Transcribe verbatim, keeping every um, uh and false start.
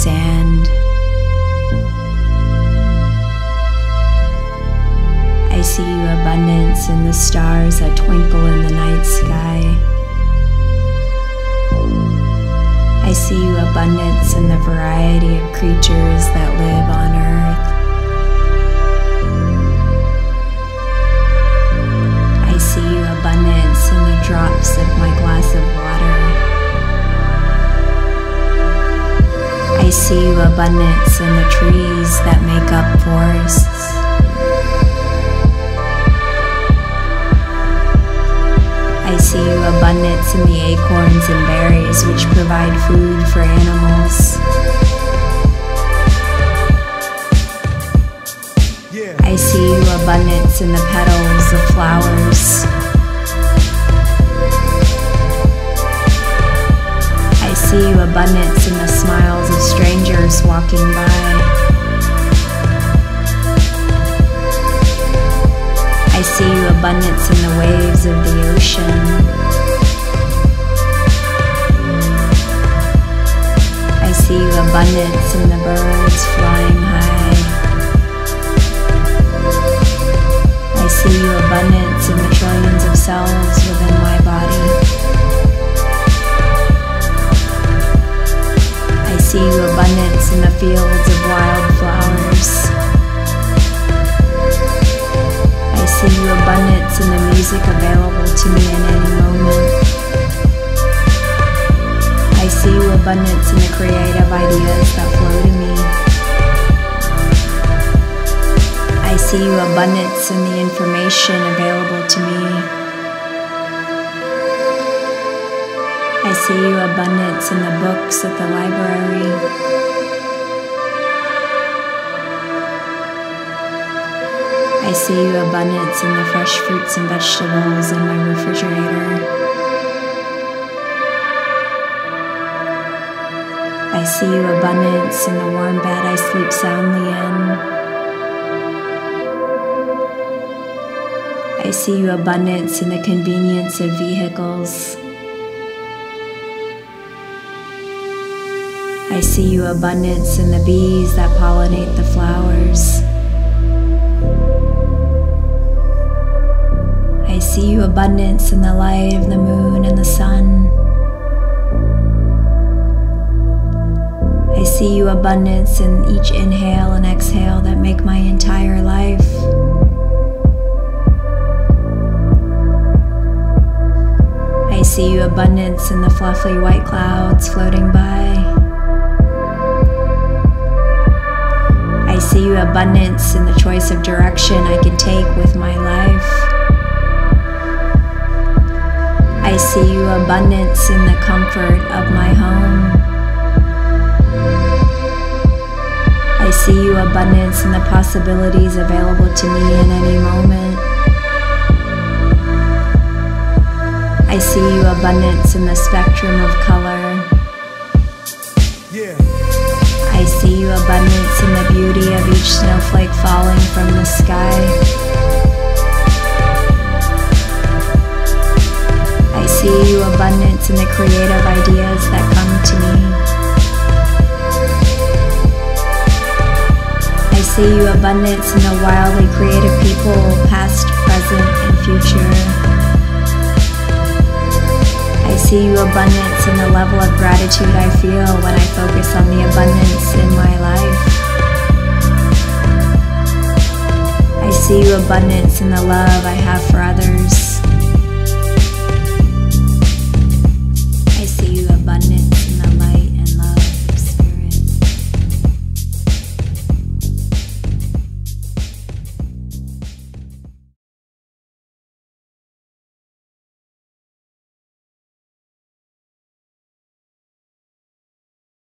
sand. I see you abundance in the stars that twinkle in the night sky. I see you abundance in the variety of creatures that live on earth. I see you abundance in the drops of my glass of water. I see you abundance in the trees that make up forests. I see you abundance in the acorns and berries which provide food for animals. I see you abundance in the petals of flowers. I see you abundance in the smiles of strangers walking by. I see you abundance in the waves of the ocean. I see you abundance in the birds flying high. I see you abundance in the trillions of cells within my body. I see you abundance in the fields of wildflowers. I see you abundance in the music available to me in any moment. I see you abundance in the creative ideas that flow to me. I see you abundance in the information available to me. I see you abundance in the books at the library. I see you abundance in the fresh fruits and vegetables in my refrigerator. I see you abundance in the warm bed I sleep soundly in. I see you abundance in the convenience of vehicles. I see you abundance in the bees that pollinate the flowers. I see you abundance in the light of the moon and the sun. I see you abundance in each inhale and exhale that make my entire life. I see you abundance in the fluffy white clouds floating by. I see you abundance in the choice of direction I can take with my life. I see you abundance in the comfort of my home. I see you abundance in the possibilities available to me in any moment. I see you abundance in the spectrum of color. Yeah. I see you abundance in the beauty of each snowflake falling from the sky. I see you abundance in the creative ideas that come to me. I see you abundance in the wildly creative people, past, present, and future. I see you abundance in the level of gratitude I feel when I focus on the abundance in my life. I see you abundance in the love I have for others.